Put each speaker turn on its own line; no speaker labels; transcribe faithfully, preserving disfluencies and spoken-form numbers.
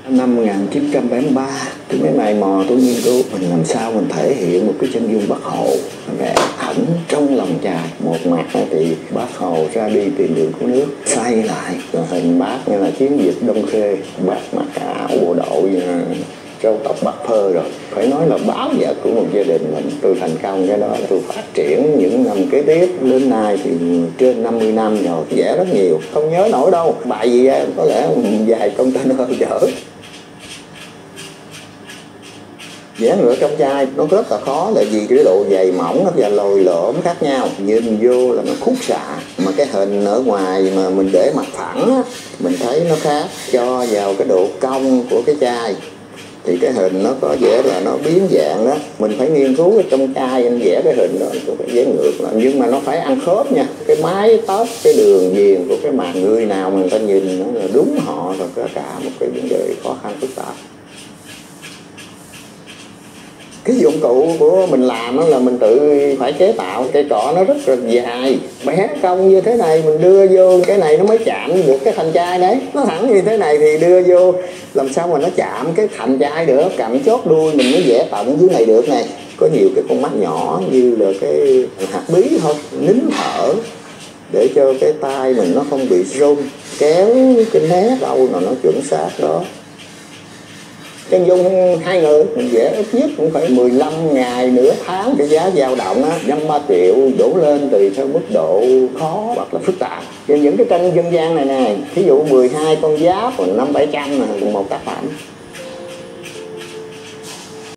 Năm một nghìn chín trăm bảy mươi ba, thì mấy mày mò tôi nghiên cứu mình làm sao mình thể hiện một cái chân dung Bác Hồ vẽ ẩn trong lòng chài. Một mặt thì Bác Hồ ra đi tìm đường cứu nước, xoay lại rồi hình bác như là chiến dịch Đông Khê, bác mặc áo bộ đội râu tóc bạc phơ rồi. Phải nói là báo vật của một gia đình mình. Tôi thành công cái đó, tôi phát triển những năm kế tiếp. Đến nay thì trên năm mươi năm rồi, vẽ rất nhiều. Không nhớ nổi đâu, bài gì em có lẽ vài container chở. Vẽ ngựa trong chai nó rất là khó, là vì cái độ dày mỏng và lồi lõm khác nhau. Nhìn vô là nó khúc xạ, mà cái hình ở ngoài mà mình để mặt phẳng á, mình thấy nó khác. Cho vào cái độ cong của cái chai thì cái hình nó có vẻ là nó biến dạng đó. Mình phải nghiên cứu ở trong chai anh vẽ cái hình đó, tôi phải vẽ ngược lại. Nhưng mà nó phải ăn khớp nha. Cái mái tóc, cái đường viền của cái màn người nào mà người ta nhìn nó là đúng họ, rồi có cả một cái vấn đề khó khăn phức tạp. Cái dụng cụ của mình làm đó là mình tự phải chế tạo. Cây cọ nó rất là dài, bé cong như thế này mình đưa vô cái này nó mới chạm được cái thành chai đấy. Nó thẳng như thế này thì đưa vô làm sao mà nó chạm cái thành chai được. Cầm chốt đuôi mình mới vẽ tận dưới này được này. Có nhiều cái con mắt nhỏ như là cái hạt bí thôi, nín thở để cho cái tay mình nó không bị run, kéo cái nét đâu mà nó chuẩn xác đó. Chân dung hai người mình vẽ ít nhất cũng phải mười lăm ngày nửa tháng. Cái giá dao động á năm ba triệu đổ lên tùy theo mức độ khó hoặc là phức tạp. Trên những cái tranh dân gian này nè, thí dụ mười hai con giáp năm bảy trăm là một tác phẩm.